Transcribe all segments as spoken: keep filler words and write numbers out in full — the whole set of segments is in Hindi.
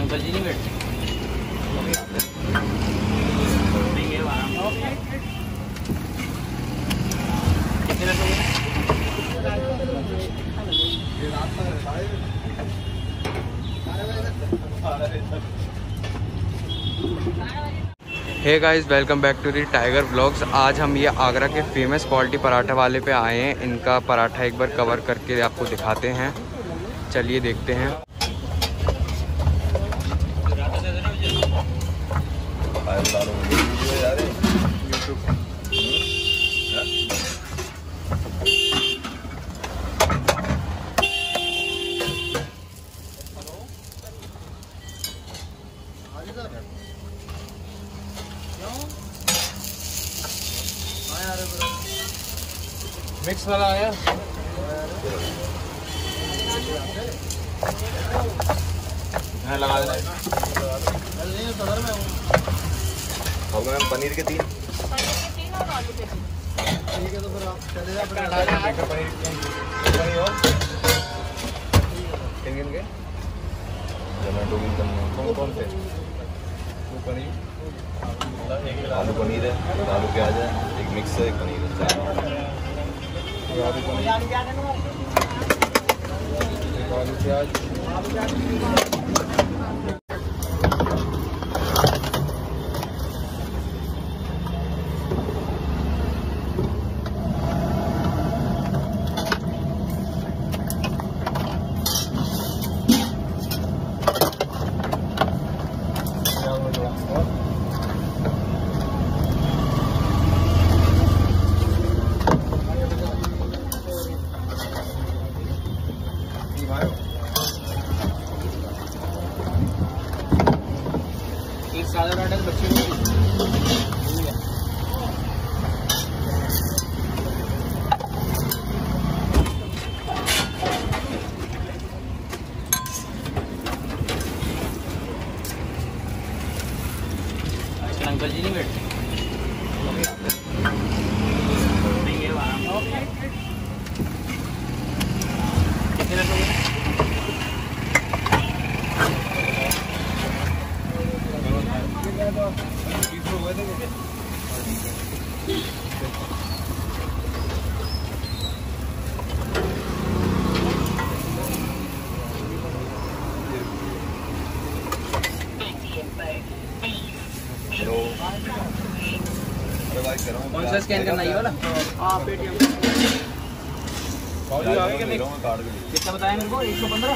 अंकल जी नहीं बैठते hey guys, welcome back to the Tiger Vlogs. आज हम ये आगरा के फेमस क्वालिटी पराठा वाले पे आए हैं। इनका पराठा एक बार कवर करके आपको दिखाते हैं। चलिए देखते हैं। मिक्स वाला आया है, लगा देना। और मैम पनीर के तीन पनीर के तीन और आलू के तीन। ठीक है, तो फिर आप चले जाओ। पनीर पनीर और किन किन के जोमेटो की कौन कौन से? वो पनीर आलू पनीर है, आलू प्याज है, एक मिक्स है, एक पनीर है, चार आलू पनीर, आलू प्याज। एक सादा पराठा बच्चे को अंकल जी नहीं बैठते कौन सा स्कैन करना है वाला? हाँ, पेटीएम। कितना बताया मेरे को? एक सौ पंद्रह।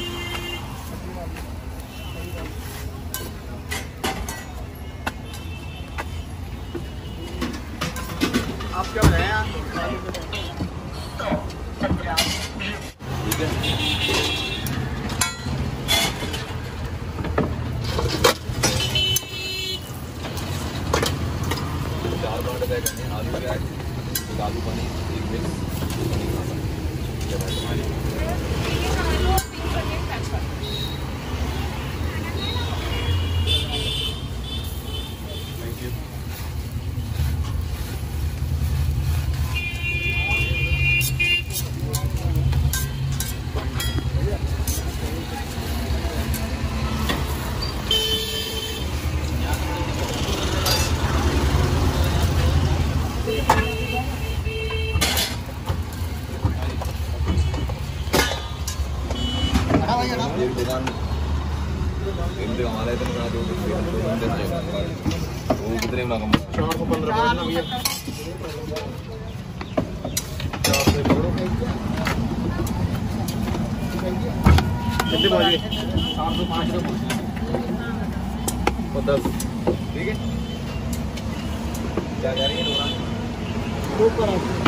आप क्या बताएं? ठीक है। चार पराठे पैक करने हैं, आलू प्याज, एक आलू पनीर, एक मिक्स थैंक यू। एक दुकान एक दुकान हमारा इतने का दो दो बंदे थे वो कितने में कम चार सौ पंद्रह ना भैया। चार से पकड़ो कितने बजे? चार सौ पाँच रुपये और दस। ठीक है, क्या जा रही है?